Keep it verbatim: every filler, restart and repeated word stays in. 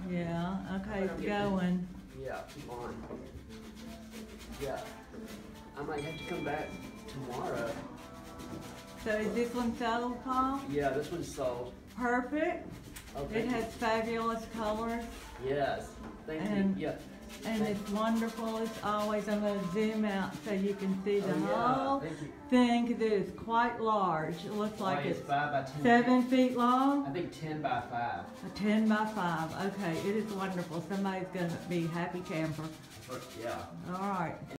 Yeah, okay, I'm it's getting- going. Yeah, keep on. Yeah. I might have to come back tomorrow. So is this one sold, Paul? Yeah, this one's sold. Perfect. Okay. It has fabulous colors. Yes. Thank And- you. Yeah. And it's wonderful. It's always, I'm going to zoom out so you can see the Oh, yeah. whole Thank you. thing, because it is quite large. It looks like Oh, it's five by ten. seven feet long. I think ten by five. A ten by five. Okay, it is wonderful. Somebody's going to be happy camper. Yeah. All right.